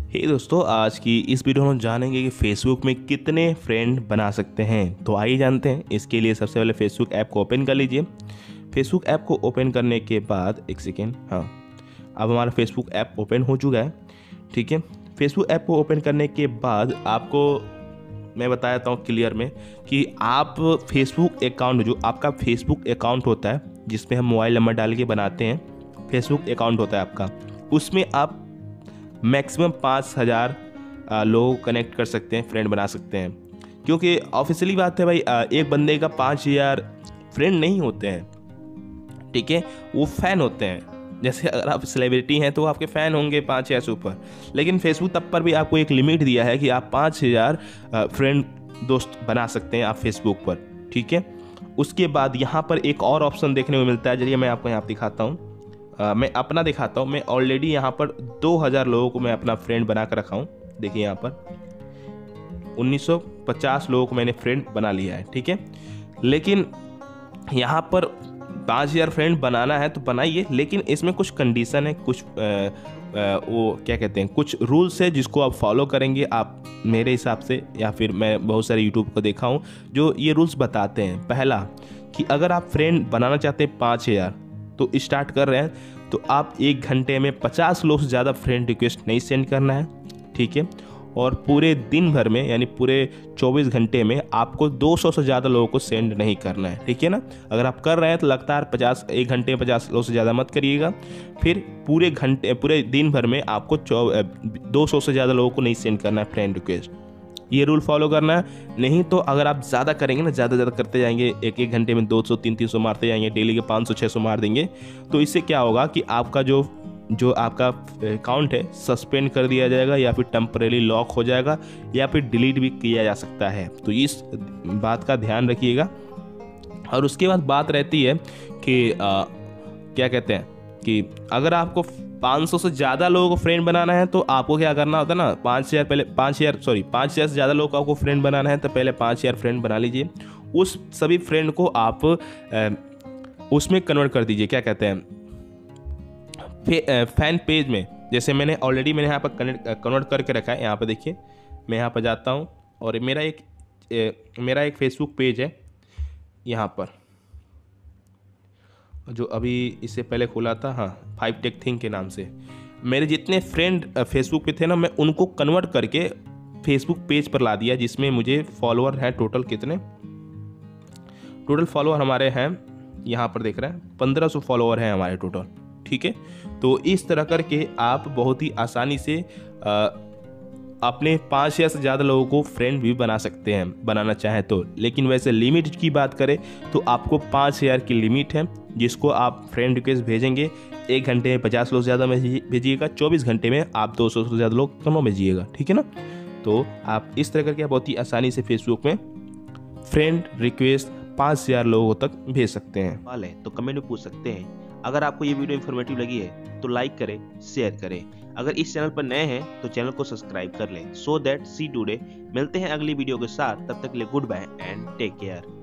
हे दोस्तों, आज की इस वीडियो में हम जानेंगे कि फेसबुक में कितने फ्रेंड बना सकते हैं। तो आइए जानते हैं। इसके लिए सबसे पहले फेसबुक ऐप को ओपन कर लीजिए। फेसबुक ऐप को ओपन करने के बाद एक सेकेंड, अब हमारा फेसबुक ऐप ओपन हो चुका है। ठीक है, फेसबुक ऐप को ओपन करने के बाद आपको मैं बता देता हूँ क्लियर में कि आप फेसबुक अकाउंट, जो आपका फेसबुक अकाउंट होता है जिसमें हम मोबाइल नंबर डाल के बनाते हैं, फेसबुक अकाउंट होता है आपका, उसमें आप मैक्सिमम 5000 लोग कनेक्ट कर सकते हैं, फ्रेंड बना सकते हैं। क्योंकि ऑफिशियली बात है भाई, एक बंदे का 5000 फ्रेंड नहीं होते हैं। ठीक है, वो फ़ैन होते हैं। जैसे अगर आप सेलिब्रिटी हैं तो आपके फ़ैन होंगे 5000 से ऊपर, लेकिन फेसबुक तब पर भी आपको एक लिमिट दिया है कि आप 5000 फ्रेंड दोस्त बना सकते हैं आप फेसबुक पर। ठीक है, उसके बाद यहाँ पर एक और ऑप्शन देखने को मिलता है। चलिए मैं आपको यहाँ पर दिखाता हूँ। मैं अपना दिखाता हूँ। मैं ऑलरेडी यहाँ पर 2000 लोगों को मैं अपना फ्रेंड बना कर रखा हूँ। देखिए यहाँ पर 1950 लोगों को मैंने फ्रेंड बना लिया है। ठीक है, लेकिन यहाँ पर 5000 फ्रेंड बनाना है तो बनाइए, लेकिन इसमें कुछ कंडीशन है, कुछ वो क्या कहते हैं, कुछ रूल्स है जिसको आप फॉलो करेंगे। आप मेरे हिसाब से, या फिर मैं बहुत सारे यूट्यूब को देखा हूँ जो ये रूल्स बताते हैं। पहला कि अगर आप फ्रेंड बनाना चाहते हैं 5000 तो स्टार्ट कर रहे हैं, तो आप 1 घंटे में 50 लोग से ज़्यादा फ्रेंड रिक्वेस्ट नहीं सेंड करना है। ठीक है, और पूरे दिन भर में यानी पूरे 24 घंटे में आपको 200 से ज़्यादा लोगों को सेंड नहीं करना है। ठीक है ना, अगर आप कर रहे हैं तो लगातार 1 घंटे में 50 लोग से ज़्यादा मत करिएगा। फिर पूरे दिन भर में आपको 200 से ज़्यादा लोगों को नहीं सेंड करना है फ्रेंड रिक्वेस्ट। ये रूल फॉलो करना है। नहीं तो अगर आप ज़्यादा करेंगे ना, ज़्यादा करते जाएंगे, एक घंटे में 200 300 मारते जाएंगे, डेली के 500 600 मार देंगे, तो इससे क्या होगा कि आपका जो आपका अकाउंट है सस्पेंड कर दिया जाएगा, या फिर टेम्परेरी लॉक हो जाएगा, या फिर डिलीट भी किया जा सकता है। तो इस बात का ध्यान रखिएगा। और उसके बाद बात रहती है कि क्या कहते हैं कि अगर आपको 500 से ज़्यादा लोगों को फ्रेंड बनाना है तो आपको क्या करना होता है ना, 5000 से ज़्यादा लोगों को आपको फ्रेंड बनाना है तो पहले 5000 फ्रेंड बना लीजिए। उस सभी फ्रेंड को आप उसमें कन्वर्ट कर दीजिए, क्या कहते हैं, फैन पेज में। जैसे मैंने यहाँ पर कन्वर्ट करके रखा है। यहाँ पर देखिए, मैं यहाँ पर जाता हूँ और मेरा एक फेसबुक पेज है यहाँ पर, जो अभी इससे पहले खुला था, 5 टेक थिंग के नाम से। मेरे जितने फ्रेंड फेसबुक पे थे ना, मैं उनको कन्वर्ट करके फेसबुक पेज पर ला दिया, जिसमें मुझे फॉलोअर हैं टोटल टोटल फॉलोअर हमारे हैं, यहाँ पर देख रहे हैं 1500 फॉलोअर हैं हमारे टोटल। ठीक है, तो इस तरह करके आप बहुत ही आसानी से अपने 5000 से ज़्यादा लोगों को फ्रेंड भी बना सकते हैं, बनाना चाहें तो। लेकिन वैसे लिमिट की बात करें तो आपको 5000 की लिमिट है, जिसको आप फ्रेंड रिक्वेस्ट भेजेंगे 1 घंटे में 50 लोग ज़्यादा भेजिएगा, 24 घंटे में आप 200 से ज़्यादा लोग कम भेजिएगा। ठीक है ना, तो आप इस तरह करके बहुत ही आसानी से फेसबुक में फ्रेंड रिक्वेस्ट 5000 लोगों तक भेज सकते हैं। सवाल है तो कमेंट में पूछ सकते हैं। अगर आपको ये वीडियो इन्फॉर्मेटिव लगी है तो लाइक करें, शेयर करें। अगर इस चैनल पर नए हैं तो चैनल को सब्सक्राइब कर लें। So that see today. मिलते हैं अगली वीडियो के साथ, तब तक के लिए goodbye and take care.